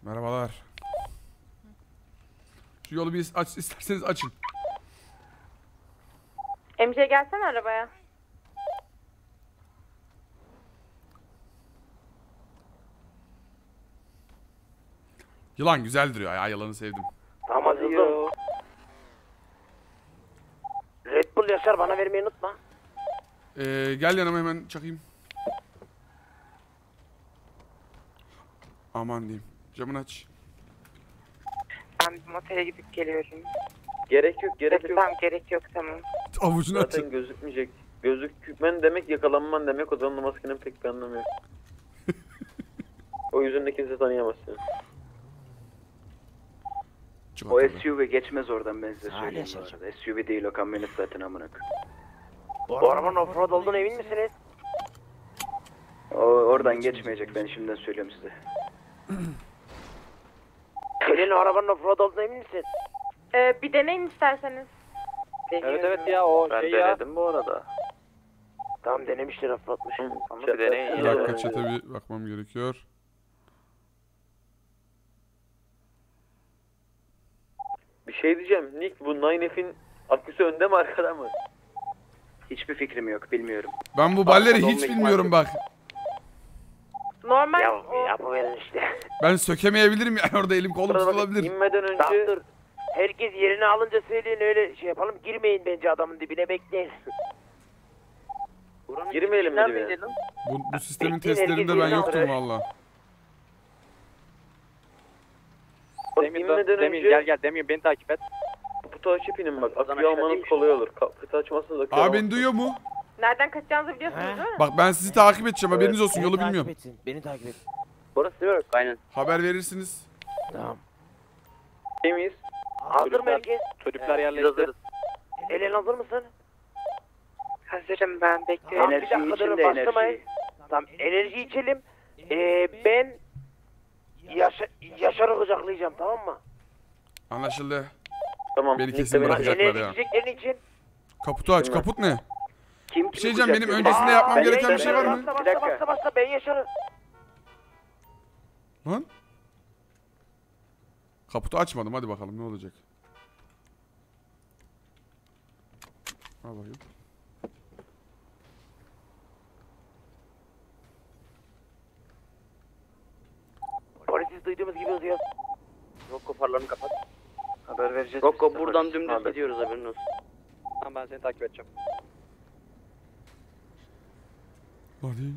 Merhabalar. Şu yolu bir aç, isterseniz açın. MC gelsene arabaya. Yılan güzel duruyor ya, yılanı sevdim. Tamam diyor. Red Bull Yaşar bana vermeyi unutma. Gel yanıma hemen çakayım. Aman diyeyim. Camını aç. Ben motele gidip geliyorum. Gerek yok, gerek yok. Tamam, gerek yok, tamam. Avucunu aç. Zaten gözükmeyecek. Gözükmen demek yakalanman demek, o zaman maskenin pek bir anlamı yok. O yüzden de kimse tanıyamaz seni. O SUV geçmez oradan, ben size söyleyeyim bu arada. SUV değil o, kamyonet zaten amına koyayım. Bu arabanın offroad olduğuna emin misiniz? Oradan geçmeyecek, ben şimdiden söylüyorum size. Senin o arabanın offroad olduğuna emin misin? Bir deneyin isterseniz. Evet ya, o Ben denedim bu arada. Tamam, denemişler offroadmuş. Ama bir deneyin. Bir dakika chat'e bir bakmam gerekiyor. Bir şey diyeceğim, Nick, bu 9F'in aküsü önde mi arkada mı? Hiçbir fikrim yok, bilmiyorum. Ben bu balleri Arkada hiç olma bilmiyorum bak. Normal Ya o... yapıverin işte. Ben sökemeyebilirim yani, orada elim kolum Sonra bak, tutulabilir. İnmeden Tamam önce dur. Herkes yerini alınca söyleyin, öyle şey yapalım. Girmeyin bence adamın dibine, bekleyin. girmeyelim mi dibine? Bu sistemin Bekleyin, testlerinde herkes ben yerine yoktum alır. valla. İnmeden önce Gel Demir, beni takip et. kaputu açıp inin bak, aküyü almanız kolay olur. Kaputu açmazsanız aküyü Abi beni duyuyor mu? Nereden kaçacağınızı biliyorsunuz değil mi? Bak ben sizi takip edeceğim, haberiniz olsun, yolu bilmiyorum. Beni takip et. Burası değil mi? Aynen. Haber verirsiniz. Tamam. Değil miyiz? Hazır mı herkes? Çocuklar yerleşti. Elen hazır mısın? Hazırım ben, Tamam, bekliyorum. bir Enerji dakika durun, içinde, başlamayın. enerji. Tamam, enerji içelim. Ben Yaşar'ı kucaklayacağım, tamam mı? Anlaşıldı. Tamam. Beni Nick kesin de beni- bırakacaklar Enerji ya. içeceklerin için. Kaputu aç, kaput ne? Kim Bir şey diyeceğim, benim kucaklıyor? öncesinde yapmam ben gereken bir şey var Yaşar'ım. mı? Başla Bir dakika. başla başla, ben Yaşar'ı. Lan? Kaputu açmadım, hadi bakalım ne olacak. Al bakayım. Polisiz duyduğumuz gibi hızıyor. Rocco farlarını kapat. Haber vereceğiz. Rocco biz. buradan dümdüz Haber. gidiyoruz, haberin olsun. Tamam, ben seni takip edeceğim. Hadi.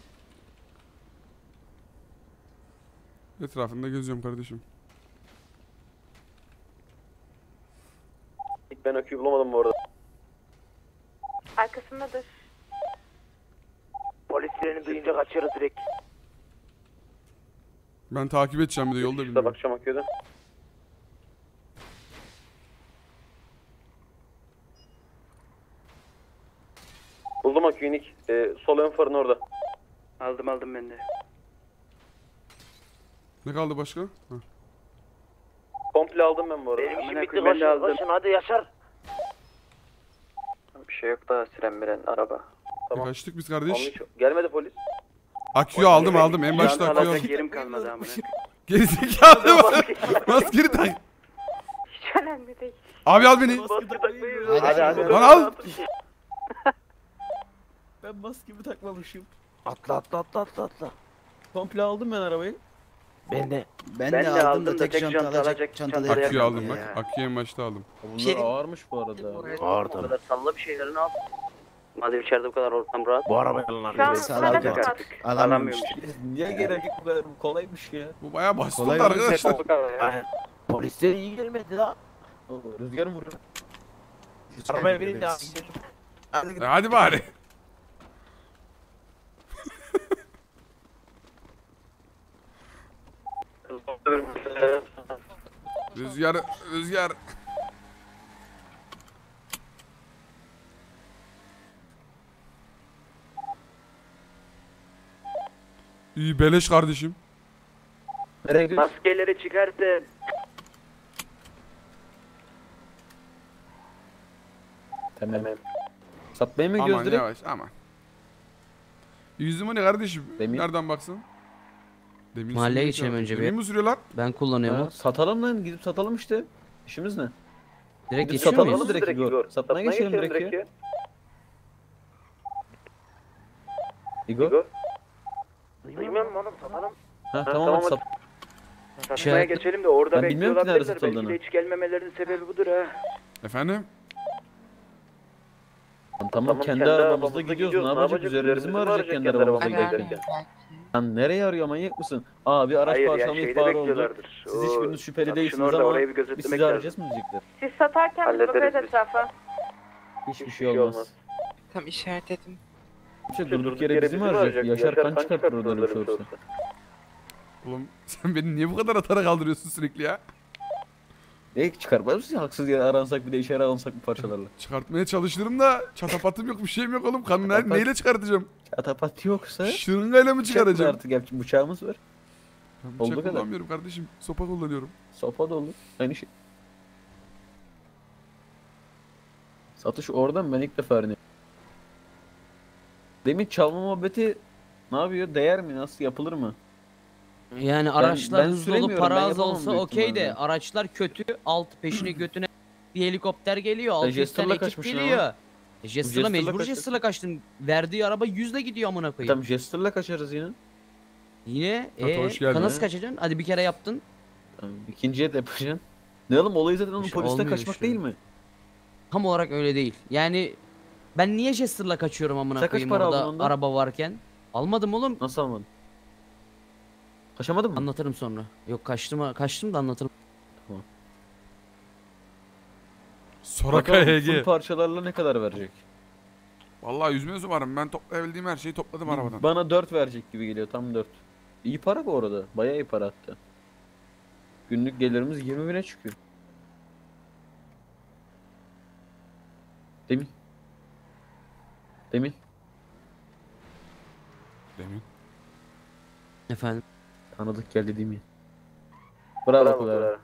Etrafında geziyorum kardeşim. Nick, ben aküyü bulamadım bu arada. Arkasındadır. Polislerini duyunca kaçıyoruz direkt. Ben takip edeceğim bir de, yolda İşte bilmiyorum. bakacağım aküyden. Buldum aküyü Nick. Sol ön farın orada. Aldım ben de. Ne kaldı başka? Hah. Komple aldım ben bu arada. Benim işim Amına bitti, koyayım, ben de koşun aldım. koşun, hadi Yaşar. Bir şey yok daha, siren miren, araba. Tamam. Kaçtık biz kardeş. Almış. Gelmedi polis. Aküyü aldım. En başta Can aküyü alacak aldım. yerim kalmadı amına. Gerizekalı mı? Maskeni tak. Hiç önemli değil. Abi al beni. Hadi. Lan al. Ben maskemi takmamışım. Atla. Komple aldım ben arabayı. Ben de. Ben de aldım da tek çanta alacak çantada yer Aküyü aldım kalmadı bak. ya. Aküyü en başta aldım. Bunlar ağırmış bu arada. Ağır Bu tabii. kadar salla bir şeylerini al. Madem içeride bu kadar ortam rahat. Bu arabayı alın Şu an abi. Sağ ol hala abi. kapat. Alamıyorum. Niye gerek yok bu kadar? Bu kolaymış ya. Bu bayağı basit oldu Kolay arkadaşlar. Aynen. Polisler iyi gelmedi la. Rüzgar mı vuruyor? Arabaya binin de abi. Hadi bari. Rüzgar. İyi beleş kardeşim. Nereye gidiyorsun? Maskeleri çıkartın. Tamam. Satmaya mı gidiyoruz Aman direkt? yavaş aman. Yüzümü ne kardeşim? Demir. Nereden baksın? Demin Mahalleye sürüyor geçelim ya. önce bir. Demin mi sürüyor lan? Ben kullanıyorum. Ha, satalım lan, gidip satalım işte. İşimiz ne? Direkt Gidip geçiyor satalım muyuz? mı direkt Igor? Satmaya geçelim direkt ya. Igor? Duymuyorum oğlum satalım. Ha tamam hadi sat. Satmaya geçelim de orada Ben bilmiyorum ki nerede bekliyorlar. Belki satıldığını. de hiç gelmemelerinin sebebi budur ha. Efendim? Tamam kendi arabamızda gidiyoruz. Ne yapacak? Üzerimizi mi arayacak kendi arabamızda giderken? Lan nereye arıyor, manyak mısın? Aa bir araç Hayır ya parçalanma şeyde ihbarı oldu. bekliyorlardır. Siz hiçbiriniz şüpheli satışın değilsiniz orada, ama orayı bir biz gözetlemek sizi lazım. arayacağız mı diyecekler? Siz satarken biz Hallederiz bakarız biz. etrafa. Hiçbir şey olmaz. Tam işaretledim. Şey, durduk yere bizi mi arayacak? Yaşar kan çıkartır orada bir şey olsa. Oğlum sen beni niye bu kadar atarak kaldırıyorsun sürekli ya? Ne çıkarmaz mısın? Haksız yere aransak bir de işe aransak bu parçalarla. Çıkartmaya çalışırım da çatapatım yok, bir şeyim yok oğlum. Kanı Çatapat- neyle çıkartacağım? Atapat yoksa Şırıngayla mı çıkaracağım. çıkaracağım? Artık yapacak bıçağımız var. Ben Olduğu bıçak kadar. kullanmıyorum kardeşim. Sopa kullanıyorum. Sopa da olur. Aynı şey. Satış oradan ben ilk defa öğreniyorum. Demin çalma muhabbeti ne yapıyor? Değer mi? Nasıl yapılır mı? Yani araçlar ben hızlı olup süremiyorum, para ben az yapamam olsa büyük okey de ihtimalle. araçlar kötü, alt peşine götüne bir helikopter geliyor, 600 Jester'la tane ekip kaçmışsın geliyor. ama. Jester'la Jester'la mecbur kaçtın. Jester'la kaçtım. Verdiği araba 100'le gidiyor amına koyayım. Tamam Jester'la kaçarız yine. Yine Tata, hoş geldin. nasıl kaçacaksın? Hadi bir kere yaptın. Tamam, ikinciye de yapacaksın. Ne oğlum, olayı zaten onun İşte polisten olmuyor kaçmak işte. değil mi? Tam olarak öyle değil. Yani ben niye Jester'la kaçıyorum amına Sen kaç koyayım para aldın orada ondan? araba varken? Almadım oğlum. Nasıl almadın? Kaçamadın mı? Anlatırım sonra. Yok kaçtım da anlatırım. Soraka Bakalım full HG. parçalarla ne kadar verecek? Vallahi yüzmez umarım. Ben toplayabildiğim her şeyi topladım arabadan. Bana 4 verecek gibi geliyor, tam 4. İyi para bu arada. Bayağı iyi para hatta. Günlük gelirimiz 20.000'e çıkıyor. Demin. Demin. Efendim. Tanıdık geldi değil mi? Bravo Clara.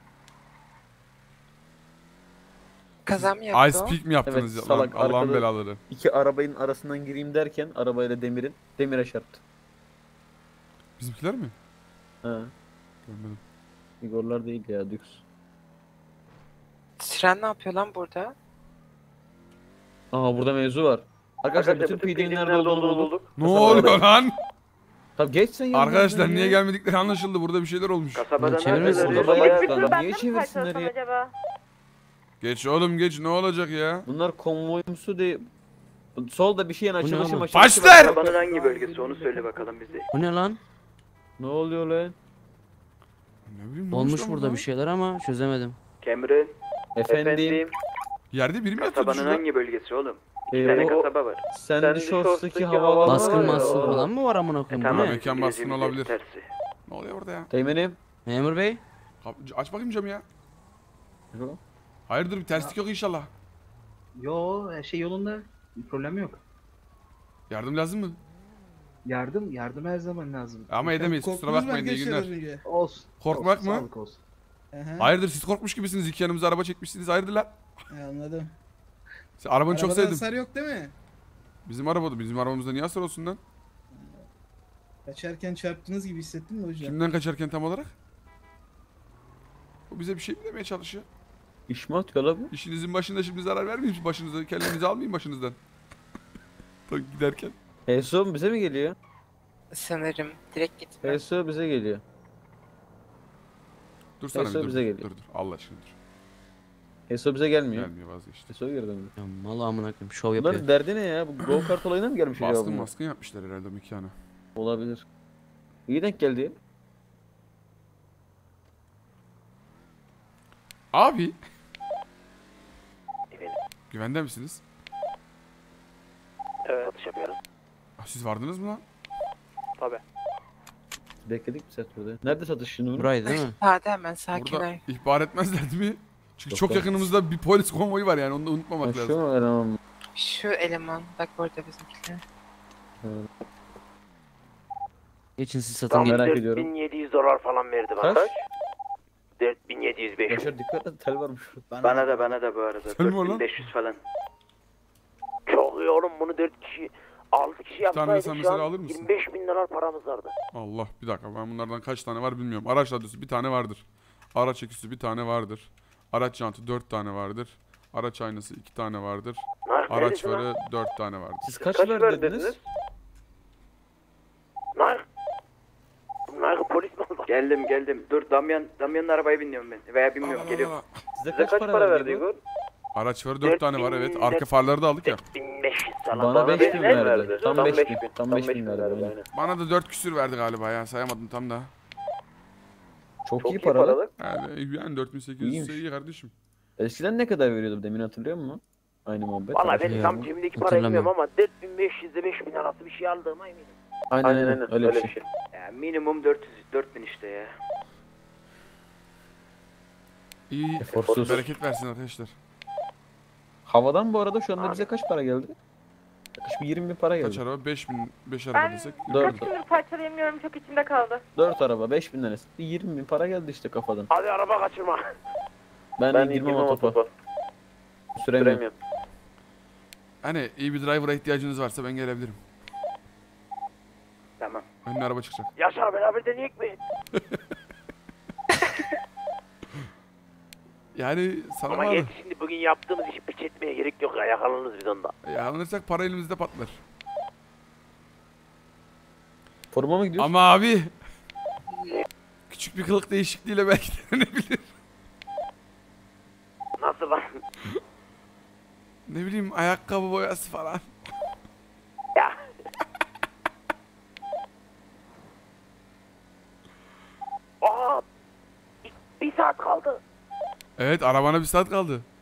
Kaza mı Ice Peak mi yaptınız Evet, ya? Lan salak, Allah'ın arkada- belaları. İki arabanın arasından gireyim derken arabayla demire çarptı. Bizimkiler mi? Ha. Görmedim. Igorlar değil ya, Dux. Siren ne yapıyor lan burada? Aha burada mevzu var. Arkadaşlar bütün PD'nin nerede olduğunu bulduk. Ne oluyor lan? Tabii geç sen yanlarına Arkadaşlar ya. niye gelmedikleri anlaşıldı. Burada bir şeyler olmuş. Kasabadan Çevirmesin, neredeler? burada bayağı- Bir tur Niye ben de mi çevirsinler parçalasam ya? acaba? Geç oğlum geç, ne olacak ya? Bunlar konvoyumsu değil. Solda bir şeyin Bu ne açılışı oğlum? maçılışı Başlar! var. Kasabanın hangi bölgesi onu söyle bakalım bize. Bu ne lan? Ne oluyor lan? Ne bileyim, ne Olmuş lan burada bir şeyler ama çözemedim. Cameron, Efendim. Yerde biri mi yatıyordu kasabanın şurada? hangi bölgesi oğlum? Bir tane O kasaba var. Sandy Shorts'taki havaalanı Baskın var ya, masın o- falan mı var amına koyayım? Bu Tamam. ne? Mekan baskını İngilizcemiz olabilir. tersi. Ne oluyor orada ya? Teğmenim. Memur bey. Aç bakayım camı ya. Hayırdır, bir terslik yok inşallah. Yo, her şey yolunda. Bir problem yok. Yardım lazım mı? Yardım her zaman lazım. Ama edemeyiz, kusura bakmayın, iyi günler. Olsun. Korkmak olsun, mı? Sağlık olsun. Hayırdır, siz korkmuş gibisiniz, iki yanımıza araba çekmişsiniz, hayırdır lan? Anladım. Sen arabanı çok Arabada sevdim. hasar yok değil mi? Bizim arabamızda niye hasar olsun lan? Kaçarken çarptığınız gibi hissettim de o yüzden. Kimden kaçarken tam olarak? O bize bir şey mi demeye çalışıyor? İş mi atıyor la bu? İşinizin başında şimdi zarar vermeyeyim başınıza, kellenizi almayayım başınızdan. Giderken. HSO bize mi geliyor? Sanırım. Direkt gitme. HSO bize geliyor. Dur sana bir Neyse, dur. bize geliyor. Dur Allah aşkına dur. HSO bize gelmiyor. Gelmiyor, vazgeçti. HSO girdi mi? Ya mal amına koyayım şov yapıyor. Bunların derdi ne ya? Bu go kart olayına mı gelmiş acaba bunlar? Baskın yapmışlar herhalde mekana. Olabilir. İyi denk geldi ya. Abi. Efendim? Güvende misiniz? Evet. Satış yapıyoruz. Siz vardınız mı lan? Tabii. Bekledik bir saat burada. Nerede satış şimdi bunu? Buraydı değil mi? Hadi hemen sakin Burada ol. ihbar etmezler değil mi? Çünkü Yok çok lan. yakınımızda bir polis konvoyu var yani, onu da Ha, unutmamak şu lazım. mu eleman? Şu eleman. Bak burada bizimkiler. Geçin siz satın Tamam, gelin. merak ediyorum. 4700 dolar falan verdi bana. Kaç? 4705. Yaşar dikkat et, tel varmış. Bana da bu arada. Sen mi o lan? 4500 falan. Çok iyi oğlum, bunu 4 kişi 6 kişi tane yapsaydık sen şu mesela an alır mısın? 25 bin lira paramız vardı. Allah bir dakika ben bunlardan kaç tane var bilmiyorum. Araç radyosu bir tane vardır. Araç aküsü bir tane vardır. Araç jantı 4 tane vardır. Araç aynası 2 tane vardır. Nark Araç neredesin lan? farı 4 tane vardır. Siz kaç Kaç ver ver dediniz? dediniz? Nark. Nark'ı polis mi aldı? Geldim. Dur Damyan'ın arabaya biniyorum ben. Veya bilmiyorum geliyorum. Size Size kaç para verdi Igor? Araç farı 4 tane var evet. Arka farları da aldık ya. 1500 falan. Bana 5000 5000 verdi. Tam 5000. Tam 5000 5000 verdi. aynen. aynen. Bana da 4 küsür verdi galiba ya sayamadım tam da. Çok Çok iyi paralı. Yani 4800 İyiymiş. iyi kardeşim. Eskiden ne kadar veriyordu demin hatırlıyor musun? Aynı muhabbet. Valla ben Ya, tam cebimdeki parayı bilmiyorum hatırlamıyorum. ama 4500 ile 5000 arası bir şey aldığıma eminim. Aynen öyle bir şey. Ya, minimum 4000 işte ya. İyi. Eforsuz. Bereket versin arkadaşlar. Havadan bu arada şu anda bize kaç para geldi? Yaklaşık bir 20 bin para Kaç geldi. araba? 5000 5 araba desek. 4, gündür parçalayamıyorum, çok içimde kaldı. 4 araba 5 bin lirası. Bir 20 bin para geldi işte kafadan. Hadi araba kaçırma. Ben girmem o topa. Süremiyorum. Süremiyorum. Hani iyi bir driver'a ihtiyacınız varsa ben gelebilirim. Tamam. Önüne araba çıkacak. Yaşar beraber deneyek mi? Yani sana Ama bağlı. geç şimdi bugün yaptığımız işi piç etmeye gerek yok. Yakalanırız biz onda. Yakalanırsak para elimizde patlar. Foruma mı gidiyorsun? Ama abi. Küçük bir kılık değişikliğiyle belki denenebilir. Nasıl lan? Ne bileyim ayakkabı boyası falan. Ya. Aa! Bir saat kaldı. Evet arabana bir saat kaldı.